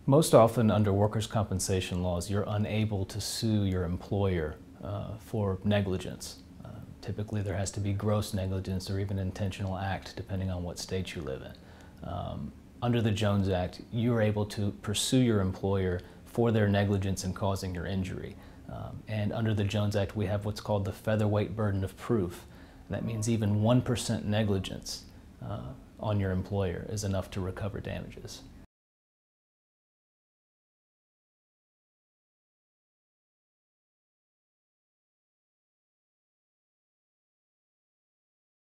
Most often under workers' compensation laws, you're unable to sue your employer for negligence. Typically there has to be gross negligence or even intentional act, depending on what state you live in. Under the Jones Act, you're able to pursue your employer for their negligence in causing your injury. And under the Jones Act, we have what's called the featherweight burden of proof. That means even 1% negligence on your employer is enough to recover damages.